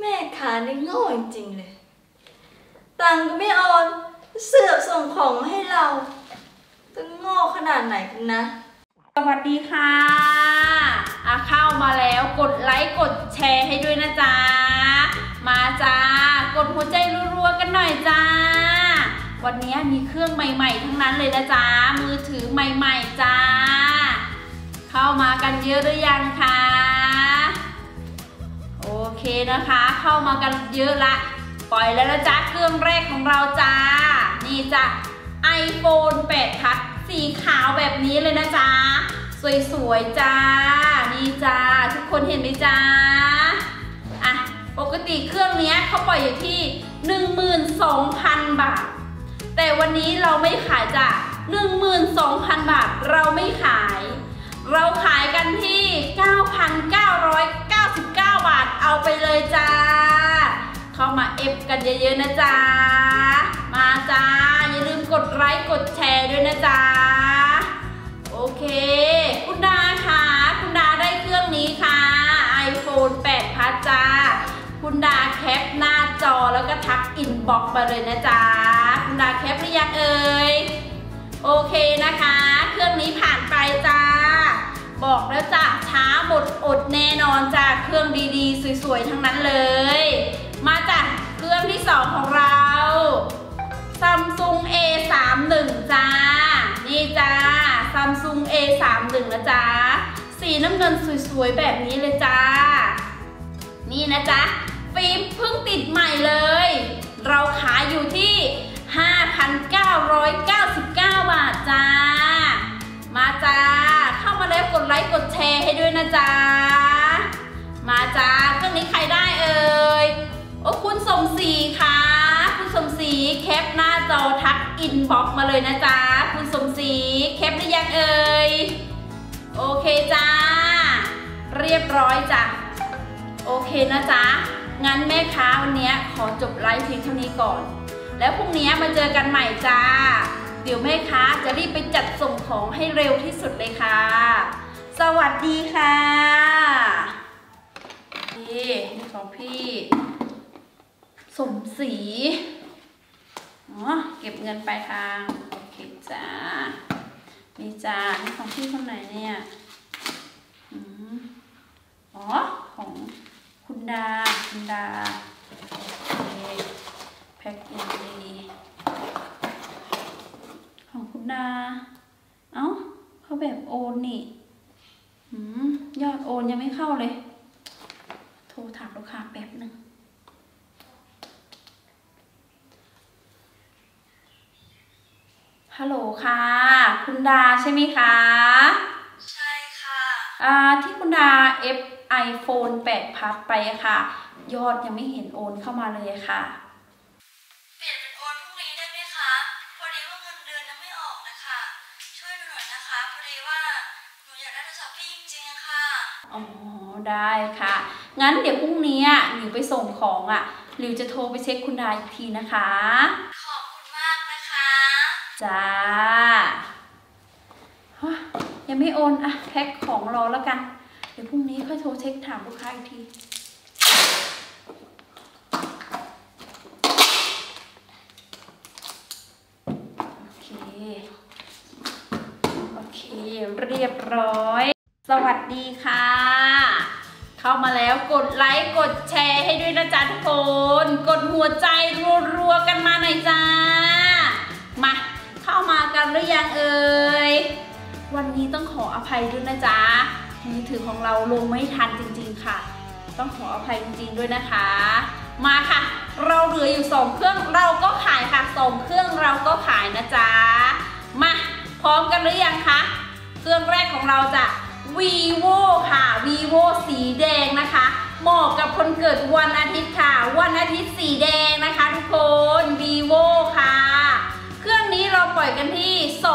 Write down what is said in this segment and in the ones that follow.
ม่ค้านี่โง่จริงๆเลยตังค์ก็ไม่โอนเสือกส่งของมาให้เราจะโง่ขนาดไหนกันนะสวัสดีค่ะเข้ามาแล้วกดไลค์กดแชร์ให้ด้วยนะจ๊ะมาจ้ากดหัวใจรัวๆกันหน่อยจ้าวันนี้มีเครื่องใหม่ๆทั้งนั้นเลยนะจ๊ะมือถือใหม่ๆจ้าเข้ามากันเยอะหรือยังคะโอเคนะคะเข้ามากันเยอะละปล่อยแล้วนะจ๊ะเครื่องแรกของเราจ้านี่จ้ะ iPhone 8 Plus สีขาวแบบนี้เลยนะจ๊ะสวยๆจ้านี่จ้าทุกคนเห็นไหมจ้าปกติเครื่องนี้เขาปล่อยอยู่ที่ 12,000 บาทแต่วันนี้เราไม่ขายจ้ะ 12,000 บาทเราไม่ขายเราขายกันที่ 9,999 บาทเอาไปเลยจ้าเข้ามาเอฟกันเยอะๆนะจ๊ะมาจ้าอย่าลืมกดไลค์กดแชร์ด้วยนะจ๊ะโอเคคุณดาค่ะคุณดาได้เครื่องนี้ค่ะ iPhone 8 Plus จ้าคุณดาแคปหน้าจอแล้วก็ทักอินบ็อกซ์มาเลยนะจ๊ะคุณดาแคปหรือยังเอ่ยโอเคนะคะเครื่องนี้ผ่านไปจ้าบอกแล้วจ้ะช้าหมดอดแน่นอนจ้ะเครื่องดีๆสวยๆทั้งนั้นเลยมาจ้ะเครื่องที่2ของเรา Samsung A31 จ้านี่จ้า Samsung A31 นะจ๊ะสีน้ำเงินสวยๆแบบนี้เลยจ้านี่นะจ๊ะฟิล์มเพิ่งติดใหม่เลยเราขายอยู่ที่ 5,999 บาทจ้ามาจ้าเข้ามาแล้วกดไลค์กดแชร์ให้ด้วยนะจ๊ะมาจ้าเครื่องนี้ใครได้เอ่ยโอ้คุณสมศรีค่ะคุณสมศรีแคปหน้าจอทักอินบ็อกซ์มาเลยนะจ๊ะคุณสมศรีแคปหรือยังเอ่ยโอเคจ้าเรียบร้อยจ้ะโอเคนะจ๊ะงั้นแม่ค้าวันนี้ขอจบไลฟ์เพียงเท่านี้ก่อนแล้วพรุ่งนี้มาเจอกันใหม่จ้าเดี๋ยวแม่ค้าจะรีบไปจัดส่งของให้เร็วที่สุดเลยค่ะสวัสดีค่ะนี่ของพี่สมศรีเก็บเงินปลายทางโอเคจ้านี่จ้านี่ของพี่คนไหนเนี่ยของคุณดาแพ็คอินดีของคุณดาเขาแบบโอนนี่ยอดโอนยังไม่เข้าเลยโทรถามลูกค้าแป๊บหนึ่งฮัลโหลค่ะคุณดาใช่ไหมคะใช่ค่ะที่คุณดาiPhone 8 Plus ไปค่ะยอดยังไม่เห็นโอนเข้ามาเลยค่ะเปลี่ยนเป็นโอนพรุ่งนี้ได้ไหมคะพอดีว่าเงินเดือนยังไม่ออกนะคะช่วยหน่อยนะคะพอดีว่าหนูอยากได้โทรศัพท์พี่จริงๆค่ะได้ค่ะงั้นเดี๋ยวพรุ่งนี้หลิวไปส่งของหลิวจะโทรไปเช็คคุณดาอีกทีนะคะขอบคุณมากนะคะจ้ายังไม่โอนแพ็คของรอแล้วกันเดี๋ยวพรุ่งนี้ค่อยโทรเช็คถามลูกค้าอีกทีโอเคเรียบร้อยสวัสดีค่ะเข้ามาแล้วกดไลค์กดแชร์ให้ด้วยนะจ๊ะทุกคนกดหัวใจรัวๆกันมาหน่อยจ้ามาเข้ามากันหรือยังเอ่ยวันนี้ต้องขออภัยด้วยนะจ๊ะมือถือของเราลงไม่ทันจริงๆค่ะต้องขออภัยจริงๆด้วยนะคะมาค่ะเราเหลืออยู่2เครื่องเราก็ขายค่ะ2เครื่องเราก็ขายนะจ๊ะมาพร้อมกันหรือยังคะเครื่องแรกของเราจะ vivo ค่ะ vivo สีแดงนะคะเหมาะกับคนเกิดวันอาทิตย์ค่ะวันอาทิตย์สีแดงนะคะทุกคน vivo ค่ะเครื่องนี้เราปล่อยกันที่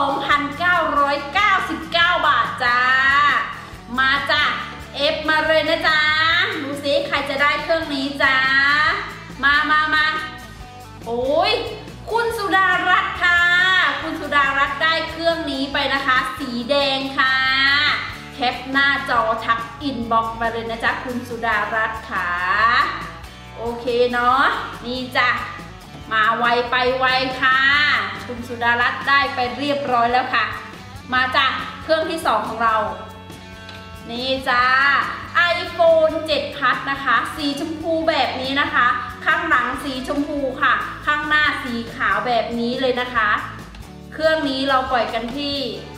2,999 บาทจ้ามาจ้ะเอฟมาเลยนะจ๊ะดูสิใครจะได้เครื่องนี้จ้ามาโอ้ยคุณสุดารัตน์ค่ะคุณสุดารัตน์ได้เครื่องนี้ไปนะคะสีแดงค่ะแคปหน้าจอทักอินบ็อกซ์มาเลยนะจ๊ะคุณสุดารัตน์ค่ะโอเนาะนี่จ้ะมาไวไปไวค่ะคุณสุดารัตน์ได้ไปเรียบร้อยแล้วค่ะมาจ้ะเครื่องที่2ของเรานี่จ้า iPhone 7 Plus นะคะสีชมพูแบบนี้นะคะข้างหลังสีชมพูค่ะข้างหน้าสีขาวแบบนี้เลยนะคะเครื่องนี้เราปล่อยกันที่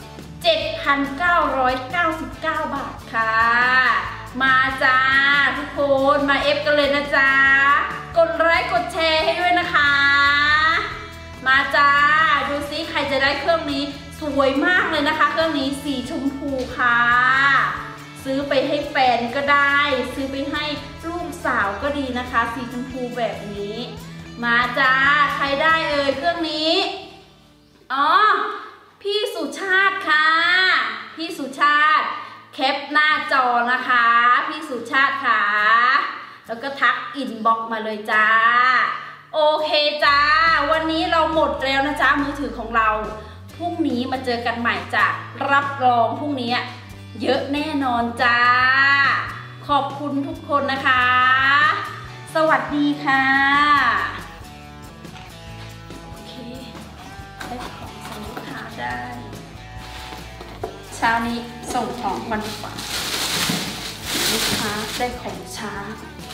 7,999 บาทค่ะมาจ้าทุกคนมาเอฟกันเลยนะจ๊ะกดไลค์กดแชร์ให้ด้วยนะคะมาจ้าดูซิใครจะได้เครื่องนี้สวยมากเลยนะคะเครื่องนี้สีชมพูค่ะซื้อไปให้แฟนก็ได้ซื้อไปให้ลูกสาวก็ดีนะคะสีชมพูแบบนี้มาจ้าใครได้เอ่ยเครื่องนี้อ๋อพี่สุชาติค่ะพี่สุชาติแคปหน้าจอนะคะพี่สุชาติค่ะแล้วก็ทักอินบ็อกซ์มาเลยจ้าโอเคจ้าวันนี้เราหมดแล้วนะจ๊ะมือถือของเราพรุ่งนี้มาเจอกันใหม่จ้ะรับรองพรุ่งนี้เยอะแน่นอนจ้าขอบคุณทุกคนนะคะสวัสดีค่ะโอเคได้ของส่งลูกค้าได้เช้านี้ส่งของวันดีกว่าลูกค้าได้ของช้า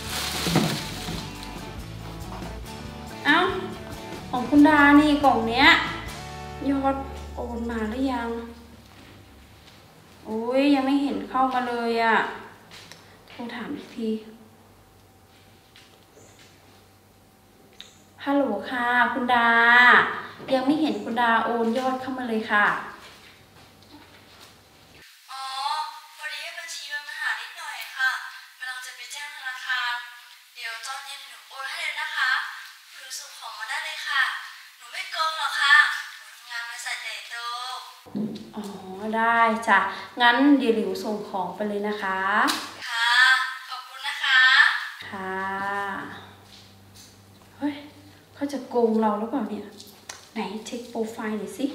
เอ้าของคุณดานี่กล่องเนี้ยยอดโอนมาหรือยังโอ้ยยังไม่เห็นเข้ามาเลยอ่ะโทรถามอีกทีฮัลโหลค่ะคุณดายังไม่เห็นคุณดาโอนยอดเข้ามาเลยค่ะอ๋อพอดีบัญชีมีปัญหานิดหน่อยค่ะกำลังจะไปแจ้งธนาคารเดี๋ยวตอนเย็นหนูโอนให้เลยนะคะหนูส่งของมาได้เลยค่ะหนูไม่โกงหรอกค่ะหนูทำงานบริษัทใหญ่โตอ๋อได้จ้ะงั้นเดี๋ยวหลิวส่งของไปเลยนะคะค่ะขอบคุณนะคะค่ะเฮ้ยเขาจะโกงเราหรือเปล่าเนี่ยไหนเช็คโปรไฟล์หน่อยสิ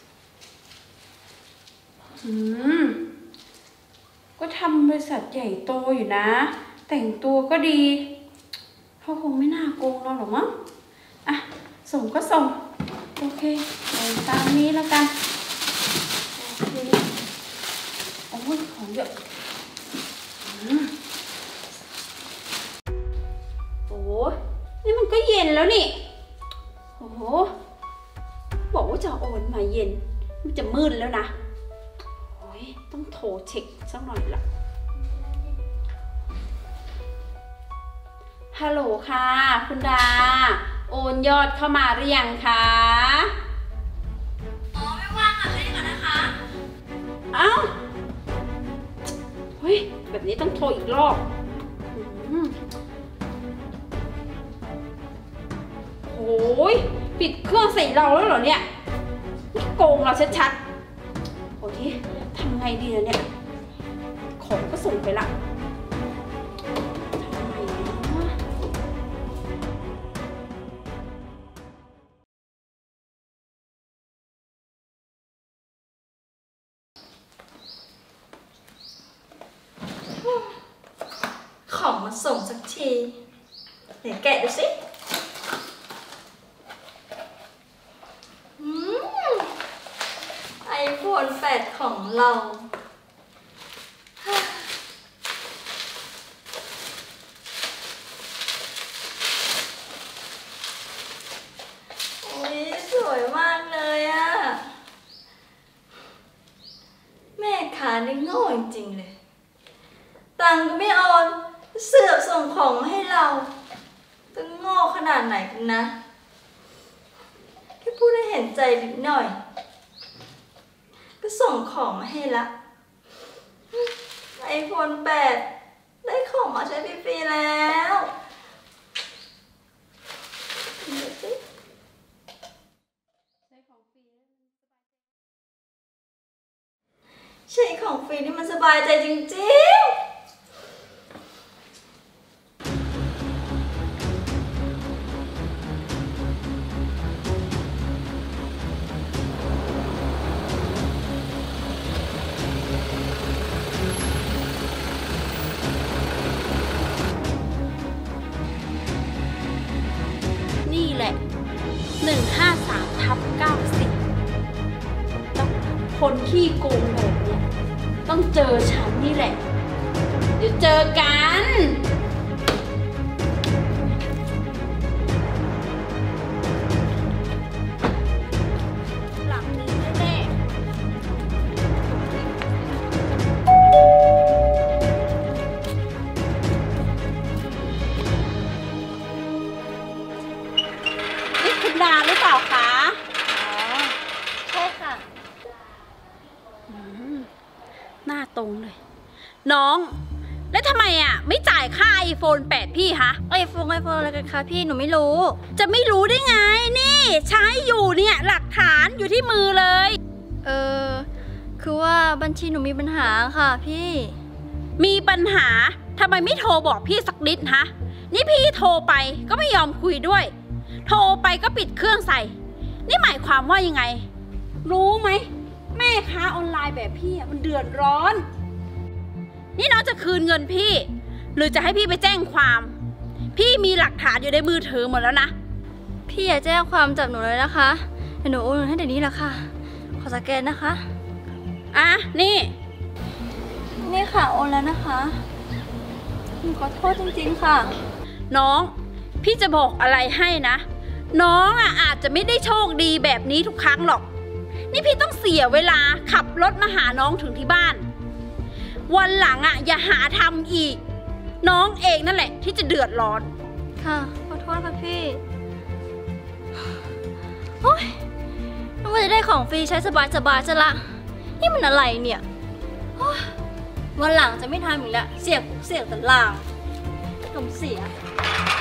ก็ทำบริษัทใหญ่โตอยู่นะแต่งตัวก็ดีเขาคงไม่น่าโกงเราหรอกมั้งอ่ะส่งก็ส่งโอเคตามนี้แล้วกันโอเคโอ้ยของเยอะโอ้นี่มันก็เย็นแล้วนี่โอ้โหบอกว่าจะโอนมาเย็นมันจะมืดแล้วนะโอ้ยต้องโทรเช็คสักหน่อยละฮัลโหลค่ะคุณดาโอนยอดเข้ามาหรือยังคะอ๋อไม่ว่างค่ะแค่นี้ก่อนนะคะเอ้าเฮ้ยแบบนี้ต้องโทรอีกรอบโอ้ยปิดเครื่องใส่เราแล้วเหรอเนี่ยนี่โกงเราชัดๆโอ้ยทำไงดีล่ะเนี่ยของก็ส่งไปละของมาส่งสักทีไหนแกะดูสิiPhone 8 ของเราโอ้ยสวยมากเลยอะแม่ค้านี่โง่จริงๆเลยตังค์ก็ไม่โอนเสือกส่งของมาให้เราจะโง่ขนาดไหนกันนะแค่พูดให้เห็นใจนิดหน่อยก็ส่งของมาให้ละ iPhone 8 ได้ของมาใช้ฟรีๆแล้วใช้ของฟรีนี่มันสบายใจจริงๆต้องคนขี้โกงแบบเนี้ยต้องเจอฉันนี่แหละ เดี๋ยวเจอกันหลังนี้แน่ๆนี่คุณดาหรือเปล่าคะใช่ค่ะหน้าตรงเลย น้อง แล้วทำไมไม่จ่ายค่า iPhone 8 พี่ฮะไอโฟนอะไรกันคะพี่หนูไม่รู้จะไม่รู้ได้ไง นี่ ใช้อยู่เนี่ย หลักฐานอยู่ที่มือเลยคือว่าบัญชีหนูมีปัญหาค่ะพี่มีปัญหาทำไมไม่โทรบอกพี่สักนิดฮะ นี่พี่โทรไปก็ไม่ยอมคุยด้วย โทรไปก็ปิดเครื่องใส่ นี่หมายความว่ายังไง รู้ไหม แม่ค้าออนไลน์แบบพี่มันเดือดร้อน นี่น้องจะคืนเงินพี่ หรือจะให้พี่ไปแจ้งความ พี่มีหลักฐานอยู่ในมือถือหมดแล้วนะพี่อย่าแจ้งความจับหนูเลยนะคะเดี๋ยวหนูโอนเงินให้เดี๋ยวนี้แหละค่ะ ขอสแกนนะคะนี่นี่ค่ะโอนแล้วนะคะหนูขอโทษจริงๆค่ะน้อง พี่จะบอกอะไรให้นะ น้องอาจจะไม่ได้โชคดีแบบนี้ทุกครั้งหรอก นี่พี่ต้องเสียเวลาขับรถมาหาน้องถึงที่บ้าน วันหลังอย่าหาทำอีก น้องเองนั่นแหละที่จะเดือดร้อนค่ะขอโทษค่ะพี่โอ๊ยนึกว่าจะได้ของฟรีใช้สบายๆจะละนี่มันอะไรเนี่ยโอ๊ยวันหลังจะไม่ทำอีกแล้วเสี่ยงแต่ล่างต้องเสีย